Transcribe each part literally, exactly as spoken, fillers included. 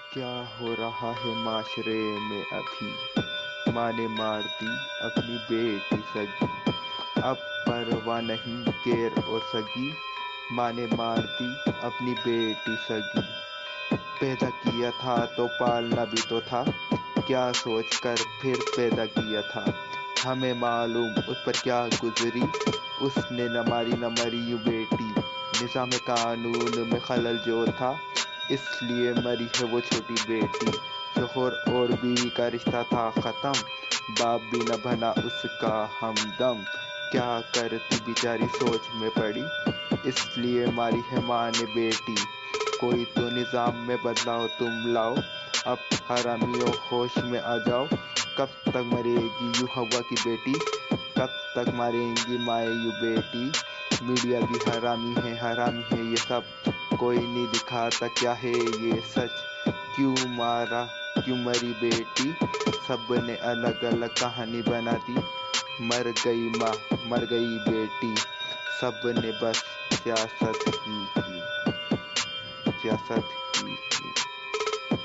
क्या हो रहा है माशरे में अभी। माँ ने मार दी अपनी बेटी सगी। अब परवाह नहीं केर और सगी। माँ ने मार दी अपनी बेटी सगी। पैदा किया था तो पालना भी तो था। क्या सोच कर फिर पैदा किया था। हमें मालूम उस पर क्या गुजरी। उसने न मारी न मरी यूं बेटी। निज़ाम कानून में खलल जो था, इसलिए मरी है वो छोटी बेटी। शोहर और बीवी का रिश्ता था खत्म। बाप भी न बना उसका हमदम। क्या करती बेचारी सोच में पड़ी, इसलिए मारी है माँ ने बेटी। कोई तो निजाम में बदलाव तुम लाओ। अब हरामियों होश में आ जाओ। कब तक मरेगी यूं हवा की बेटी। कब तक मारेंगी माए यू बेटी। मीडिया भी हरामी है हरामी है ये सब। कोई नहीं दिखाता क्या है ये सच। क्यों मारा क्यों मरी बेटी। सबने अलग अलग कहानी बना दी। मर गई माँ मर गई बेटी। सबने बस सियासत ही की सियासत ही की।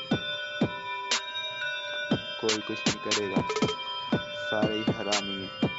कोई कुछ नहीं करेगा, सारे ही हरामी हैं।